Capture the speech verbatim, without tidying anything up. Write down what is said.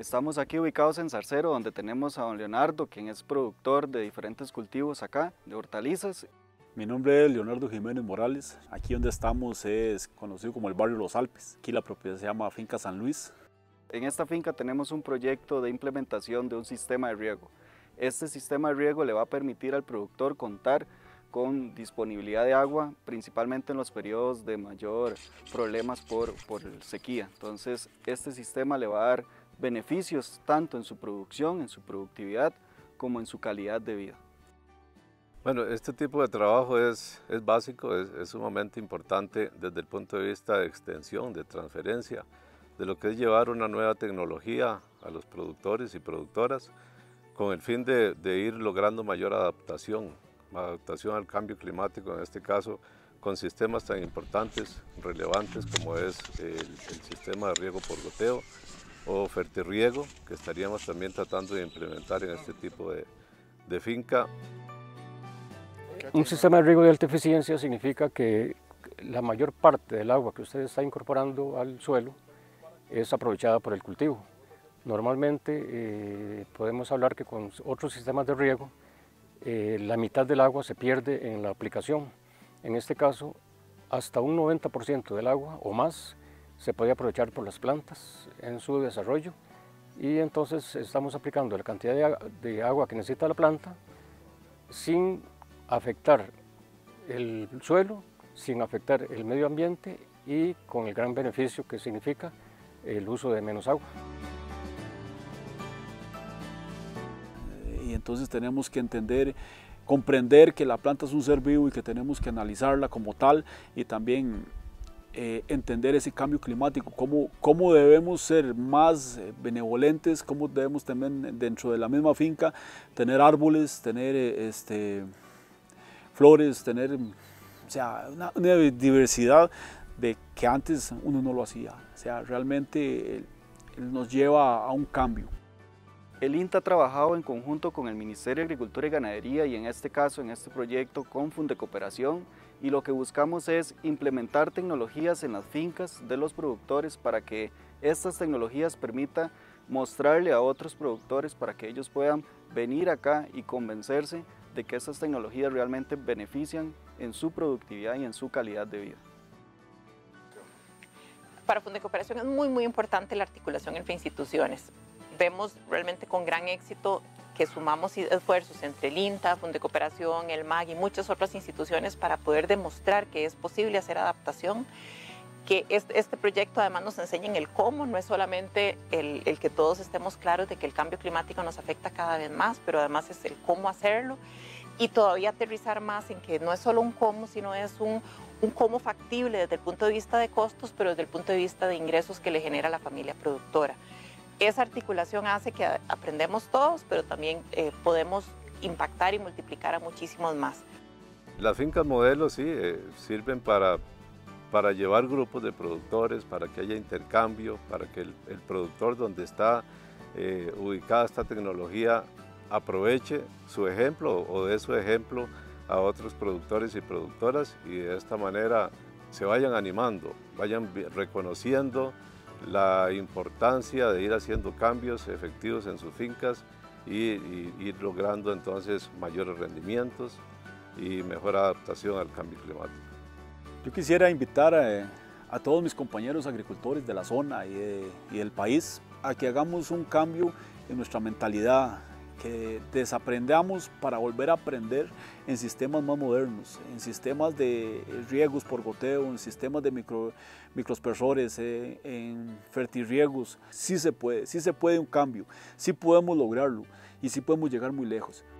Estamos aquí ubicados en Zarcero, donde tenemos a don Leonardo, quien es productor de diferentes cultivos acá, de hortalizas. Mi nombre es Leonardo Jiménez Morales. Aquí donde estamos es conocido como el barrio Los Alpes. Aquí la propiedad se llama Finca San Luis. En esta finca tenemos un proyecto de implementación de un sistema de riego. Este sistema de riego le va a permitir al productor contar con disponibilidad de agua, principalmente en los periodos de mayor problemas por, por sequía. Entonces, este sistema le va a dar beneficios tanto en su producción, en su productividad, como en su calidad de vida. Bueno, este tipo de trabajo es, es básico, es, es sumamente importante desde el punto de vista de extensión, de transferencia, de lo que es llevar una nueva tecnología a los productores y productoras con el fin de, de ir logrando mayor adaptación, adaptación al cambio climático, en este caso con sistemas tan importantes, relevantes como es el, el sistema de riego por goteo o fertirriego, que estaríamos también tratando de implementar en este tipo de, de finca. Un sistema de riego de alta eficiencia significa que la mayor parte del agua que usted está incorporando al suelo es aprovechada por el cultivo. Normalmente eh, podemos hablar que con otros sistemas de riego eh, la mitad del agua se pierde en la aplicación. En este caso, hasta un noventa por ciento del agua o más se puede aprovechar por las plantas en su desarrollo, y entonces estamos aplicando la cantidad de, de agua que necesita la planta sin afectar el suelo, sin afectar el medio ambiente y con el gran beneficio que significa el uso de menos agua. Y entonces tenemos que entender, comprender que la planta es un ser vivo y que tenemos que analizarla como tal, y también eh, entender ese cambio climático, cómo, cómo debemos ser más benevolentes, cómo debemos también dentro de la misma finca tener árboles, tener este, flores, tener o sea, una, una diversidad de que antes uno no lo hacía. O sea, realmente él, él nos lleva a un cambio. El INTA ha trabajado en conjunto con el Ministerio de Agricultura y Ganadería, y en este caso, en este proyecto, con Fundecooperación, y lo que buscamos es implementar tecnologías en las fincas de los productores para que estas tecnologías permitan mostrarle a otros productores para que ellos puedan venir acá y convencerse de que estas tecnologías realmente benefician en su productividad y en su calidad de vida. Para Fundecooperación es muy, muy importante la articulación entre instituciones. Vemos realmente con gran éxito que sumamos esfuerzos entre el INTA, Fundecooperación, el M A G y muchas otras instituciones para poder demostrar que es posible hacer adaptación, que este, este proyecto además nos enseña en el cómo, no es solamente el, el que todos estemos claros de que el cambio climático nos afecta cada vez más, pero además es el cómo hacerlo, y todavía aterrizar más en que no es solo un cómo, sino es un, un cómo factible desde el punto de vista de costos, pero desde el punto de vista de ingresos que le genera a la familia productora. Esa articulación hace que aprendemos todos, pero también eh, podemos impactar y multiplicar a muchísimos más. Las fincas modelo sí eh, sirven para, para llevar grupos de productores, para que haya intercambio, para que el, el productor donde está eh, ubicada esta tecnología aproveche su ejemplo o dé su ejemplo a otros productores y productoras, y de esta manera se vayan animando, vayan reconociendo la importancia de ir haciendo cambios efectivos en sus fincas y, y ir logrando entonces mayores rendimientos y mejor adaptación al cambio climático. Yo quisiera invitar a, a todos mis compañeros agricultores de la zona y, de, y del país a que hagamos un cambio en nuestra mentalidad, que desaprendamos para volver a aprender en sistemas más modernos, en sistemas de riegos por goteo, en sistemas de micro, microaspersores, eh, en fertirriegos. Sí se puede, sí se puede un cambio, sí podemos lograrlo y sí podemos llegar muy lejos.